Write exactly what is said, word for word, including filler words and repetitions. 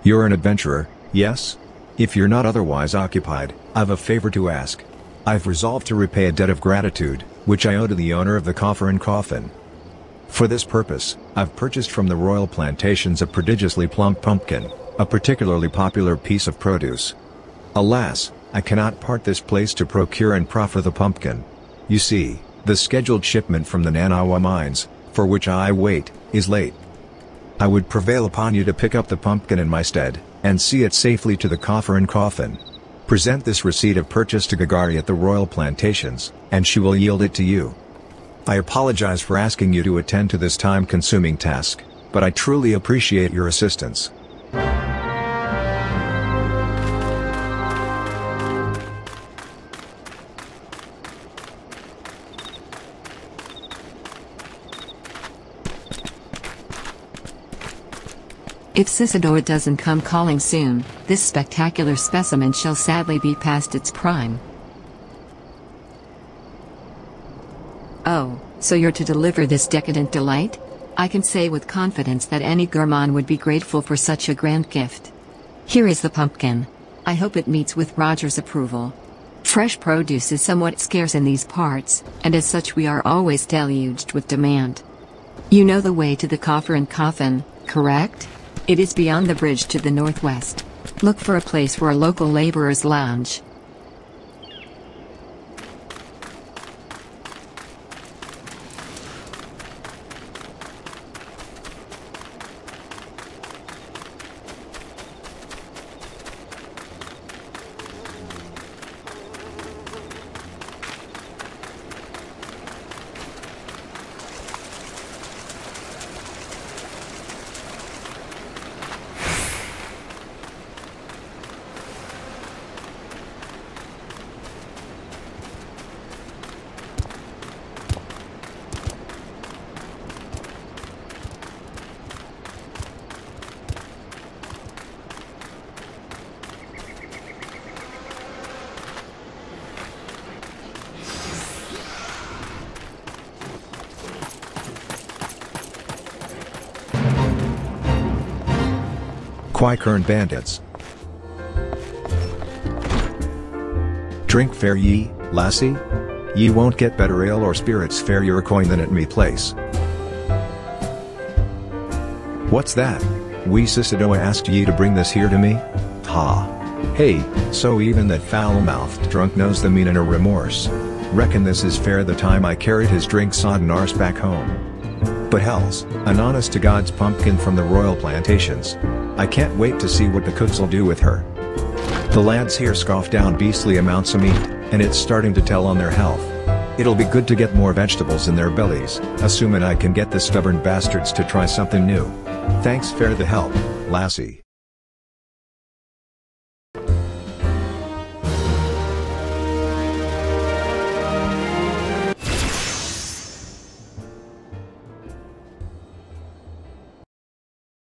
You're an adventurer, yes? If you're not otherwise occupied, I've a favor to ask. I've resolved to repay a debt of gratitude, which I owe to the owner of the Coffer Coffin. For this purpose, I've purchased from the Royal Plantations a prodigiously plump pumpkin, a particularly popular piece of produce. Alas, I cannot part this place to procure and proffer the pumpkin. You see, the scheduled shipment from the Nanawa Mines, for which I wait, is late. I would prevail upon you to pick up the pumpkin in my stead, and see it safely to the Coffer Coffin. Present this receipt of purchase to Gagari at the Royal Plantations, and she will yield it to you. I apologize for asking you to attend to this time-consuming task, but I truly appreciate your assistance. If Cicidoa doesn't come calling soon, this spectacular specimen shall sadly be past its prime. Oh, so you're to deliver this decadent delight? I can say with confidence that any gourmand would be grateful for such a grand gift. Here is the pumpkin. I hope it meets with Roger's approval. Fresh produce is somewhat scarce in these parts, and as such we are always deluged with demand. You know the way to the Coffer Coffin, correct? It is beyond the bridge to the northwest. Look for a place where local laborers lounge. Quai current bandits. Drink fair ye, lassie? Ye won't get better ale or spirits fairier coin than at me place. What's that? We Cicidoa asked ye to bring this here to me? Ha! Hey, so even that foul-mouthed drunk knows the meaning of remorse. Reckon this is fair the time I carried his drink-sodden arse back home. But hells, an honest-to-God's pumpkin from the Royal Plantations. I can't wait to see what the cooks'll do with her. The lads here scoff down beastly amounts of meat, and it's starting to tell on their health. It'll be good to get more vegetables in their bellies, assuming I can get the stubborn bastards to try something new. Thanks fair the help, lassie.